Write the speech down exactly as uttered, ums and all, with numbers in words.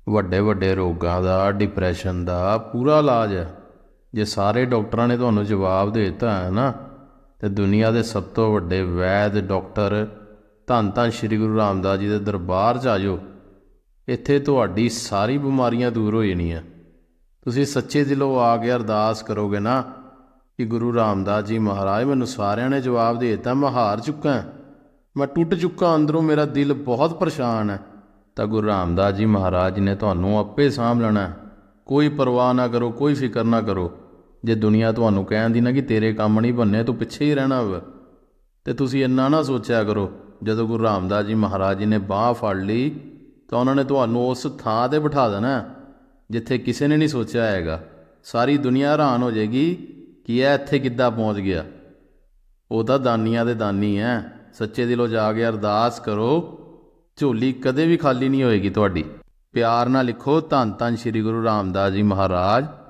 ਵੱਡੇ ਵੱਡੇ ਰੋਗਾਂ ਦਾ, ਡਿਪਰੈਸ਼ਨ ਦਾ ਪੂਰਾ ਇਲਾਜ ਹੈ। ਜੇ ਸਾਰੇ ਡਾਕਟਰਾਂ ਨੇ ਤੁਹਾਨੂੰ ਜਵਾਬ ਦੇ ਦਿੱਤਾ ਹੈ ਨਾ, ਤੇ ਦੁਨੀਆ ਦੇ ਸਭ ਤੋਂ ਵੱਡੇ ਵੈਦ ਡਾਕਟਰ ਧੰਨ ਧੰਨ ਸ਼੍ਰੀ ਗੁਰੂ ਰਾਮਦਾਸ ਜੀ ਦੇ ਦਰਬਾਰ 'ਚ ਆ ਜਾਓ। ਇੱਥੇ ਤੁਹਾਡੀ ਸਾਰੀ ਬਿਮਾਰੀਆਂ ਦੂਰ ਹੋ ਜਾਣੀਆਂ। ਤੁਸੀਂ ਸੱਚੇ ਦਿਲੋਂ ਆ ਕੇ ਅਰਦਾਸ ਕਰੋਗੇ ਨਾ ਕਿ ਗੁਰੂ ਰਾਮਦਾਸ ਜੀ ਮਹਾਰਾਜ, ਮੈਨੂੰ ਸਾਰਿਆਂ ਨੇ ਜਵਾਬ ਦੇ ਦਿੱਤਾ, ਮੈਂ ਹਾਰ ਚੁੱਕਾ, ਮੈਂ ਟੁੱਟ ਚੁੱਕਾ, ਅੰਦਰੋਂ ਮੇਰਾ ਦਿਲ ਬਹੁਤ ਪਰੇਸ਼ਾਨ ਹੈ, ਤਾਂ ਗੁਰੂ ਰਾਮਦਾਸ ਜੀ ਮਹਾਰਾਜ ਨੇ ਤੁਹਾਨੂੰ ਆਪੇ ਸਾਂਭ ਲੈਣਾ। ਕੋਈ ਪਰਵਾਹ ਨਾ ਕਰੋ, ਕੋਈ ਫਿਕਰ ਨਾ ਕਰੋ। ਜੇ ਦੁਨੀਆ ਤੁਹਾਨੂੰ ਕਹਿੰਦੀ ਨਾ ਕਿ ਤੇਰੇ ਕੰਮ ਨਹੀਂ ਬੰਨੇ, ਤੂੰ ਪਿੱਛੇ ਹੀ ਰਹਿਣਾ ਵਾ, ਅਤੇ ਤੁਸੀਂ ਇੰਨਾ ਨਾ ਸੋਚਿਆ ਕਰੋ। ਜਦੋਂ ਗੁਰੂ ਰਾਮਦਾਸ ਜੀ ਮਹਾਰਾਜ ਜੀ ਨੇ ਬਾਂਹ ਫੜ ਲਈ ਤਾਂ ਉਹਨਾਂ ਨੇ ਤੁਹਾਨੂੰ ਉਸ ਥਾਂ 'ਤੇ ਬਿਠਾ ਦੇਣਾ ਜਿੱਥੇ ਕਿਸੇ ਨੇ ਨਹੀਂ ਸੋਚਿਆ ਹੈਗਾ। ਸਾਰੀ ਦੁਨੀਆ ਹੈਰਾਨ ਹੋ ਜਾਏਗੀ ਕਿ ਇਹ ਇੱਥੇ ਕਿੱਦਾਂ ਪਹੁੰਚ ਗਿਆ। ਉਹ ਤਾਂ ਦਾਨੀਆਂ ਦੇ ਦਾਨੀ ਹੈ। ਸੱਚੇ ਦਿਲੋਂ ਜਾ ਕੇ ਅਰਦਾਸ ਕਰੋ, ਝੋਲੀ ਕਦੇ ਵੀ ਖਾਲੀ ਨਹੀਂ ਹੋਏਗੀ ਤੁਹਾਡੀ। ਪਿਆਰ ਨਾਲ ਲਿਖੋ, ਧੰਨ ਧੰਨ ਸ਼੍ਰੀ ਗੁਰੂ ਰਾਮਦਾਸ ਜੀ ਮਹਾਰਾਜ।